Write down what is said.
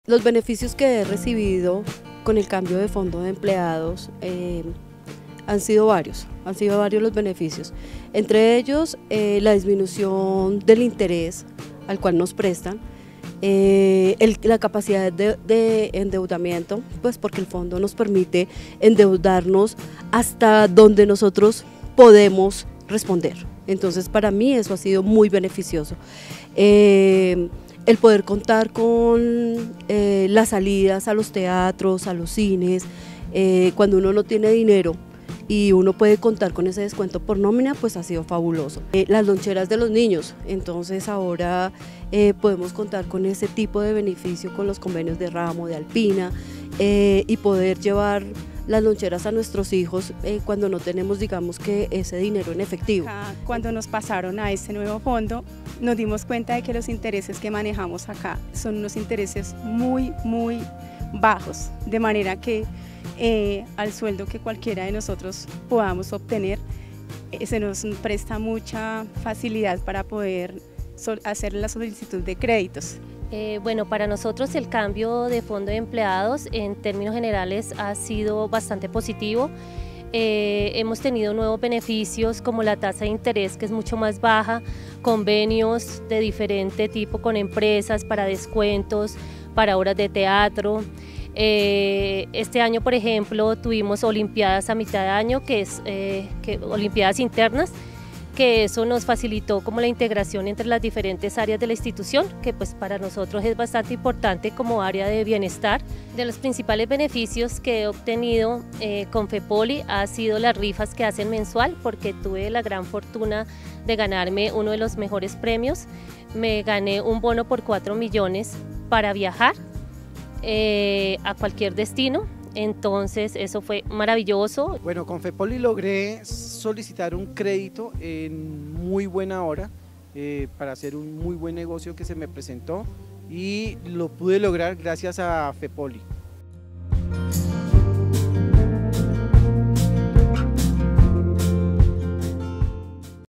Los beneficios que he recibido con el cambio de fondo de empleados han sido varios los beneficios. Entre ellos, la disminución del interés al cual nos prestan, la capacidad de endeudamiento, pues porque el fondo nos permite endeudarnos hasta donde nosotros podemos responder. Entonces, para mí eso ha sido muy beneficioso. El poder contar con las salidas a los teatros, a los cines, cuando uno no tiene dinero y uno puede contar con ese descuento por nómina, pues ha sido fabuloso. Las loncheras de los niños, entonces ahora podemos contar con ese tipo de beneficio con los convenios de Ramo, de Alpina, y poder llevar las loncheras a nuestros hijos cuando no tenemos, digamos, que ese dinero en efectivo. Cuando nos pasaron a este nuevo fondo, nos dimos cuenta de que los intereses que manejamos acá son unos intereses muy bajos, de manera que al sueldo que cualquiera de nosotros podamos obtener, se nos presta mucha facilidad para poder hacer la solicitud de créditos. Bueno, para nosotros el cambio de fondo de empleados en términos generales ha sido bastante positivo. Hemos tenido nuevos beneficios como la tasa de interés, que es mucho más baja, convenios de diferente tipo con empresas para descuentos, para obras de teatro. Este año, por ejemplo, tuvimos olimpiadas a mitad de año, olimpiadas internas, que eso nos facilitó como la integración entre las diferentes áreas de la institución, que pues para nosotros es bastante importante como área de bienestar. De los principales beneficios que he obtenido con FEPOLI ha sido las rifas que hacen mensual, porque tuve la gran fortuna de ganarme uno de los mejores premios. Me gané un bono por 4 millones para viajar a cualquier destino. Entonces eso fue maravilloso. Bueno, con FEPOLI logré solicitar un crédito en muy buena hora para hacer un muy buen negocio que se me presentó y lo pude lograr gracias a FEPOLI.